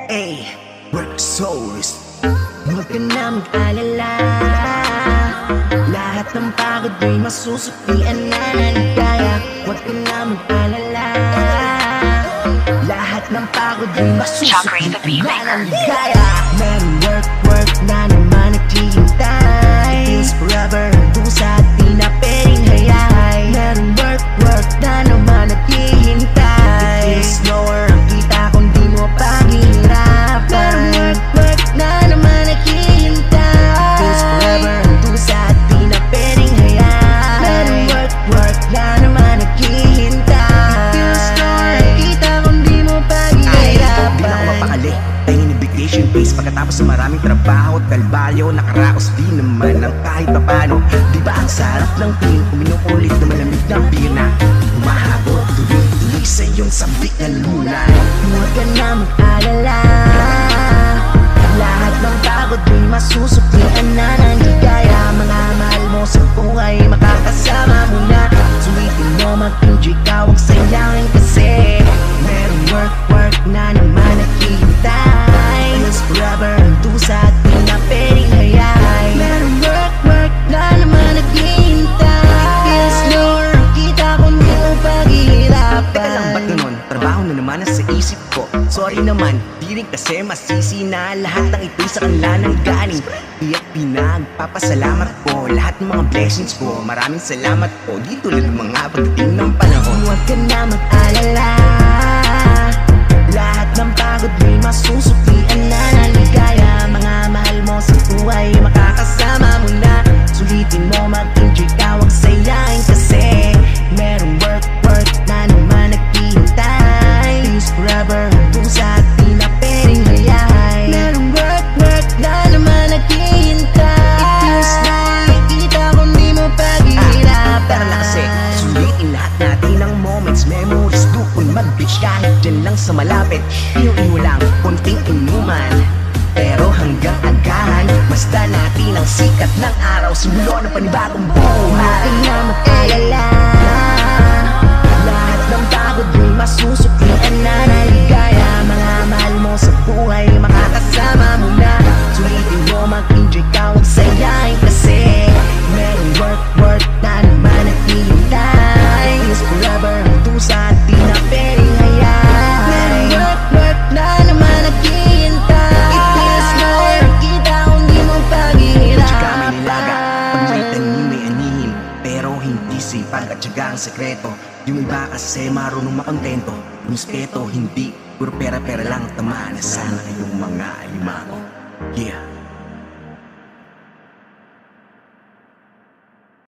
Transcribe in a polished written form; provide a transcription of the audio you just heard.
Ay, work souls. Huwag ka na mag-alala, lahat ng pagod ay masusuklian na naligaya. Huwag ka na mag-alala, lahat ng pagod ay masusuklian na naligaya. Merong work na naman naghihintay. It feels forever, dusa at di na pwedeng hayay. Merong work na naman naghihintay. It feels slower ang kita kung di mo paghihirapan. Merong work na naman naghihintay. It feels forever, dusa at di na pwedeng hayay. Merong work na naman naghihintay. It feels slower ang kita kung di mo paghihirapan. Di na ako mapakali, tingin ni vacation base. Pagkatapos sa maraming trabaho at kalbalyo, nakaraos di naman ang kahit papano. Di ba ang sarap ng tingin, uminukulit na malamig ng pina. Humahabot, tuloy-tuloy sa iyong sabik na luna. Huwag ka na mag-alala, lahat ng pagod ay masusuklian na ng ligaya. Mga mahal mo sa buhay, makakasama mo na. Sulitin mo, mag-enjoy ka, huwag sayangin kasi merong work na naman naghihintay. Feels forever, ang dusa at di na pwedeng hayay. Merong work na naman naghihintay. It feels slower, ang kita kung di mo paghihirapan. Teka lang, ba't ganun? Trabaho na naman ang sa isip ko. Sorry naman, di rin kasi masisi na lahat ng ito'y sa kanila ng galing. Iyak pinagpapasalamat ko lahat ng mga blessings ko. Maraming salamat po, di tulad ng mga pagdating ng panahon. Huwag ka na mag-alala, lahat ng pagod ay masusuklian na ng ligaya. Mga mahal mo sa buhay, makakasama mo na. Sulitin mo, mag-enjoy ka, huwag sayangin kasi merong work na naman naghihintay. Feels forever, dusa at di na pwedeng hayay. Merong work na naman naghihintay. It feels like nakita kung di mo paghihirapan. Tara na kasi, sulitin lahat natin ng moments, memories. Doon mag-beach kahit dyan lang sa malapit. Inuiho lang, konting inuman, pero hanggang agahan, basta natin ang sikat ng araw, simulo ng panibagong buhay. Huwag ka na mag-alala, lahat ng pagod ay masusuklian na ng ligaya. Mga mahal mo sa buhay, makakasama mo na. Sulitin mo, mag-enjoy ka, huwag sayangin kasi merong work na naman naghihintay. Feels forever, dusa at di na pwedeng hayay. Merong work na naman naghihintay. It feels slower, kita kung di mo Tsaka may nilaga, pag may paghihirapan. tanim may anihin, pero hindi sipag at syaga ang sekreto. Yung iba kasi marunong makontento, yung respeto hindi, puro pera-pera lang tamaan na sana kayong mga